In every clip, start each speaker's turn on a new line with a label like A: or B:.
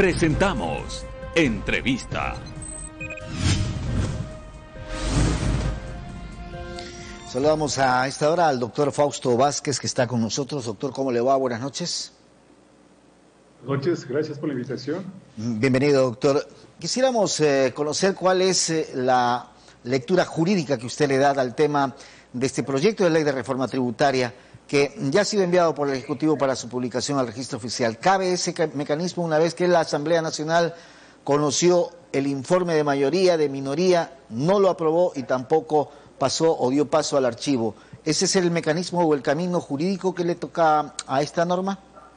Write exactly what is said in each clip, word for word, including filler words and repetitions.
A: Presentamos Entrevista.
B: Saludamos a esta hora al doctor Fausto Vázquez, que está con nosotros. Doctor, ¿cómo le va? Buenas noches.
C: Buenas noches, gracias por la invitación.
B: Bienvenido, doctor. Quisiéramos eh, conocer cuál es eh, la lectura jurídica que usted le da al tema de este proyecto de ley de reforma tributaria que ya ha sido enviado por el Ejecutivo para su publicación al registro oficial. ¿Cabe ese mecanismo una vez que la Asamblea Nacional conoció el informe de mayoría, de minoría, no lo aprobó y tampoco pasó o dio paso al archivo? ¿Ese es el mecanismo o el camino jurídico que le toca a esta norma?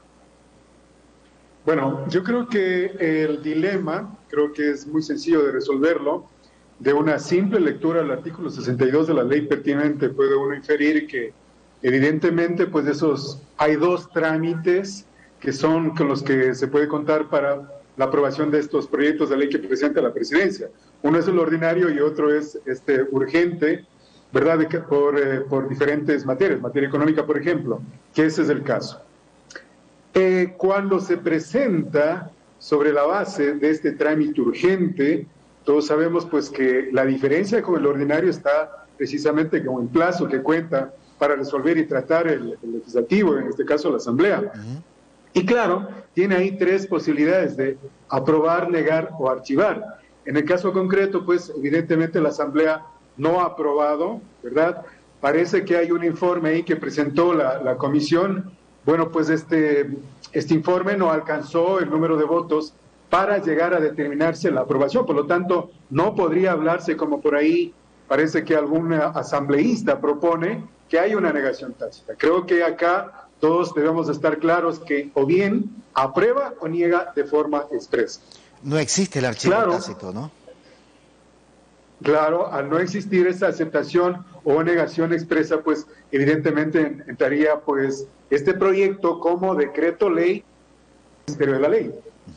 C: Bueno, yo creo que el dilema, creo que es muy sencillo de resolverlo. De una simple lectura al artículo sesenta y dos de la ley pertinente puede uno inferir que evidentemente pues esos hay dos trámites que son con los que se puede contar para la aprobación de estos proyectos de ley que presenta la presidencia. Uno es el ordinario y otro es este urgente, ¿verdad? De que por, eh, por diferentes materias, materia económica, por ejemplo, que ese es el caso. Eh, cuando se presenta sobre la base de este trámite urgente, todos sabemos pues que la diferencia con el ordinario está precisamente con el plazo que cuenta para resolver y tratar el, el legislativo, en este caso la Asamblea. Uh-huh. Y claro, tiene ahí tres posibilidades de aprobar, negar o archivar. En el caso concreto, pues evidentemente la Asamblea no ha aprobado, ¿verdad? Parece que hay un informe ahí que presentó la, la comisión. Bueno, pues este, este informe no alcanzó el número de votos para llegar a determinarse la aprobación. Por lo tanto, no podría hablarse como por ahí parece que algún asambleísta propone que hay una negación tácita. Creo que acá todos debemos estar claros que o bien aprueba o niega de forma expresa.
B: No existe el archivo
C: claro,
B: tácito, ¿no?
C: Claro, al no existir esa aceptación o negación expresa, pues evidentemente entraría pues este proyecto como decreto ley Ministerio de la Ley.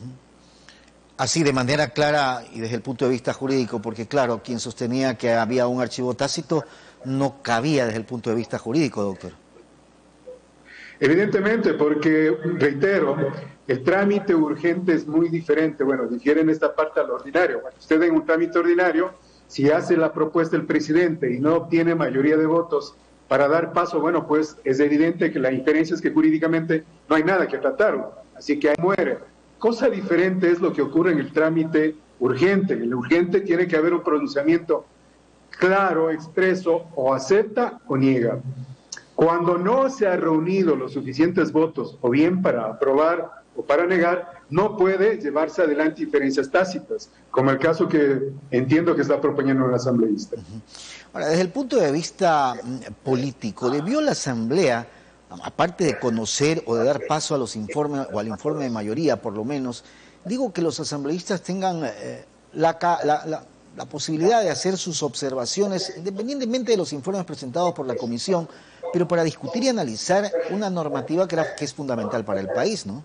B: Así, de manera clara y desde el punto de vista jurídico, porque claro, quien sostenía que había un archivo tácito no cabía desde el punto de vista jurídico, doctor.
C: Evidentemente, porque, reitero, el trámite urgente es muy diferente. Bueno, difiere en esta parte al ordinario. Bueno, usted en un trámite ordinario, si hace la propuesta el presidente y no obtiene mayoría de votos para dar paso, bueno, pues es evidente que la inferencia es que jurídicamente no hay nada que tratar, así que ahí muere. Cosa diferente es lo que ocurre en el trámite urgente. En el urgente tiene que haber un pronunciamiento claro, expreso, o acepta o niega. Cuando no se han reunido los suficientes votos, o bien para aprobar o para negar, no puede llevarse adelante inferencias tácitas, como el caso que entiendo que está proponiendo el asambleísta.
B: Ahora, desde el punto de vista político, ¿debió la Asamblea, aparte de conocer o de dar paso a los informes, o al informe de mayoría por lo menos, digo que los asambleístas tengan eh, la, la, la, la posibilidad de hacer sus observaciones, independientemente de los informes presentados por la comisión, pero para discutir y analizar una normativa que, era, que es fundamental para el país, ¿no?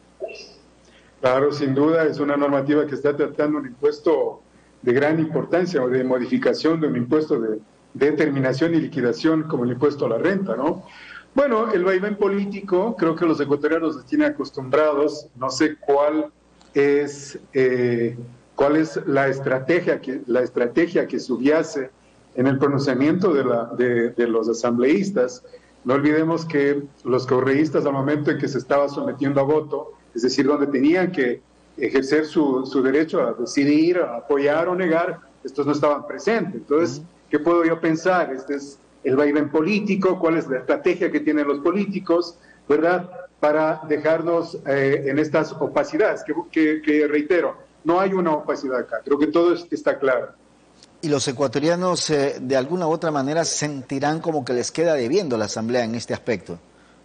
C: Claro, sin duda, es una normativa que está tratando un impuesto de gran importancia o de modificación de un impuesto de, de determinación y liquidación como el impuesto a la renta, ¿no? Bueno, el vaivén político, creo que los ecuatorianos nos tienen acostumbrados, no sé cuál es, eh, cuál es la estrategia que, la estrategia que subyace en el pronunciamiento de, la, de, de los asambleístas. No olvidemos que los correístas al momento en que se estaba sometiendo a voto, es decir, donde tenían que ejercer su, su derecho a decidir, a apoyar o negar, estos no estaban presentes. Entonces, ¿qué puedo yo pensar? Este es el vaivén político, cuál es la estrategia que tienen los políticos, ¿verdad?, para dejarnos eh, en estas opacidades, que, que, que reitero, no hay una opacidad acá, creo que todo está claro.
B: Y los ecuatorianos, eh, de alguna u otra manera, sentirán como que les queda debiendo la Asamblea en este aspecto.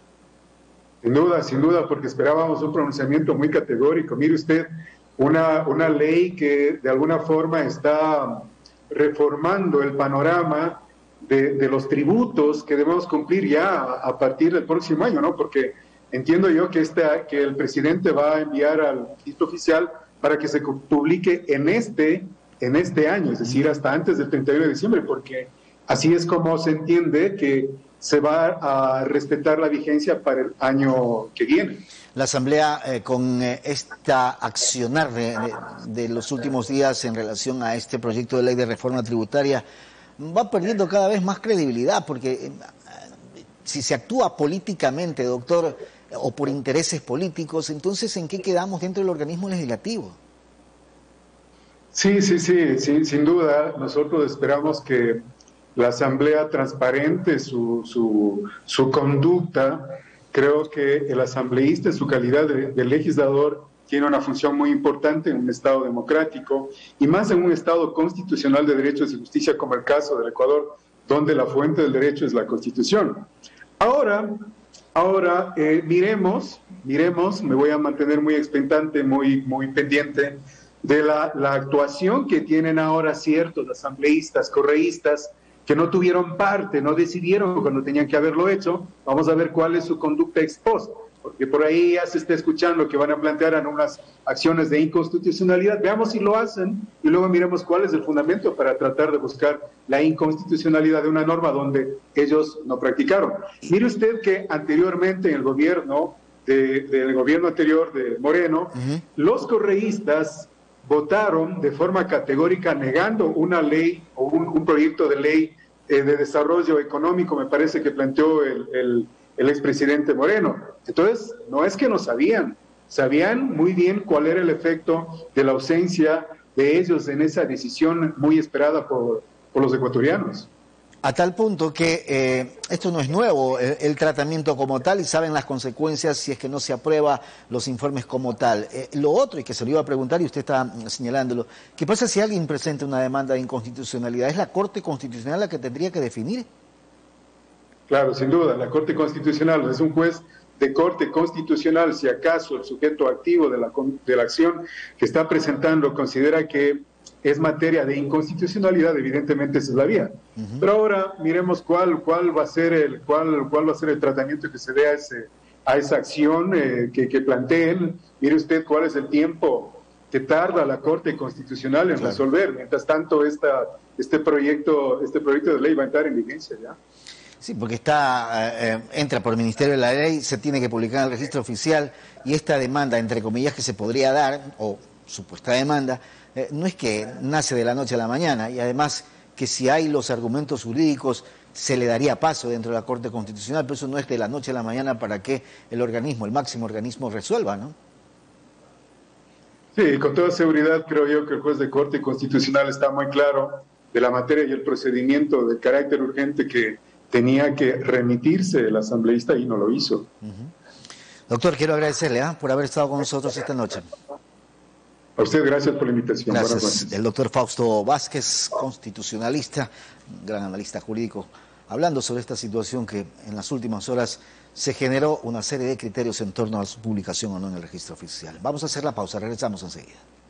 C: Sin duda, sin duda, porque esperábamos un pronunciamiento muy categórico. Mire usted, una, una ley que de alguna forma está reformando el panorama de, de los tributos que debemos cumplir ya a, a partir del próximo año, ¿no? Porque entiendo yo que, esta, que el presidente va a enviar al registro oficial para que se publique en este, en este año, es decir, hasta antes del treinta y uno de diciembre, porque así es como se entiende que se va a respetar la vigencia para el año que viene.
B: La Asamblea, eh, con eh, esta accionar de, de, de los últimos días en relación a este proyecto de ley de reforma tributaria, va perdiendo cada vez más credibilidad, porque eh, si se actúa políticamente, doctor, o por intereses políticos, entonces ¿en qué quedamos dentro del organismo legislativo?
C: Sí, sí, sí, sí, sin duda. Nosotros esperamos que la Asamblea transparente su, su, su conducta. Creo que el asambleísta, en su calidad de, de legislador, tiene una función muy importante en un Estado democrático y más en un Estado constitucional de derechos y justicia como el caso del Ecuador, donde la fuente del derecho es la Constitución. Ahora, ahora eh, miremos, miremos, me voy a mantener muy expectante, muy, muy pendiente de la, la actuación que tienen ahora ciertos asambleístas, correístas, que no tuvieron parte, no decidieron cuando tenían que haberlo hecho. Vamos a ver cuál es su conducta ex post, porque por ahí ya se está escuchando que van a plantear unas acciones de inconstitucionalidad. Veamos si lo hacen y luego miremos cuál es el fundamento para tratar de buscar la inconstitucionalidad de una norma donde ellos no practicaron. Mire usted que anteriormente en el gobierno, de, del gobierno anterior de Moreno, uh-huh. los correístas votaron de forma categórica negando una ley o un, un proyecto de ley eh, de desarrollo económico, me parece que planteó el, el, el expresidente Moreno. Entonces, no es que no sabían, sabían muy bien cuál era el efecto de la ausencia de ellos en esa decisión muy esperada por, por los ecuatorianos.
B: A tal punto que eh, esto no es nuevo, el, el tratamiento como tal, y saben las consecuencias si es que no se aprueba los informes como tal. Eh, lo otro, y que se lo iba a preguntar y usted está señalándolo, ¿qué pasa si alguien presenta una demanda de inconstitucionalidad? ¿Es la Corte Constitucional la que tendría que definir?
C: Claro, sin duda, la Corte Constitucional es un juez de Corte Constitucional. Si acaso el sujeto activo de la, de la acción que está presentando considera que es materia de inconstitucionalidad, evidentemente esa es la vía. Uh-huh. Pero ahora miremos cuál, cuál, va a ser el, cuál, cuál va a ser el tratamiento que se dé a, ese, a esa acción eh, que, que planteen. Mire usted cuál es el tiempo que tarda la Corte Constitucional en claro. resolver. Mientras tanto, esta, este, proyecto, este proyecto de ley va a entrar en vigencia ya.
B: Sí, porque está eh, entra por el Ministerio de la Ley, se tiene que publicar en el registro oficial, y esta demanda, entre comillas, que se podría dar, o supuesta demanda, Eh, no es que nace de la noche a la mañana, y además que si hay los argumentos jurídicos se le daría paso dentro de la Corte Constitucional, pero eso no es de la noche a la mañana para que el organismo, el máximo organismo, resuelva, ¿no?
C: Sí, con toda seguridad creo yo que el juez de Corte Constitucional está muy claro de la materia y el procedimiento de carácter urgente que tenía que remitirse el asambleísta y no lo hizo.
B: Uh-huh. Doctor, quiero agradecerle ¿eh? por haber estado con nosotros esta noche.
C: A usted, gracias por la invitación.
B: Gracias. El doctor Fausto Vázquez, constitucionalista, gran analista jurídico, hablando sobre esta situación que en las últimas horas se generó una serie de criterios en torno a su publicación o no en el registro oficial. Vamos a hacer la pausa, regresamos enseguida.